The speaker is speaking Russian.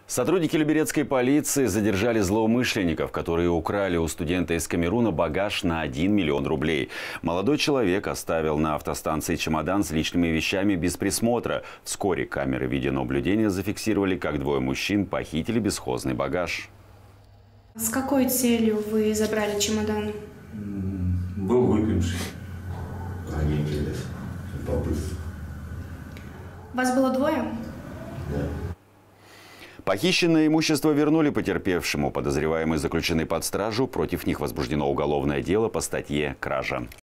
Сотрудники люберецкой полиции задержали злоумышленников, которые украли у студента из Камеруна багаж на 1 миллион рублей. Молодой человек оставил на автостанции чемодан с личными вещами без присмотра. Вскоре камеры видеонаблюдения зафиксировали, как двое мужчин похитили бесхозный багаж. С какой целью вы забрали чемодан? Был выпивший. Вас было двое? Да. Похищенное имущество вернули потерпевшему. Подозреваемые заключены под стражу. Против них возбуждено уголовное дело по статье «Кража».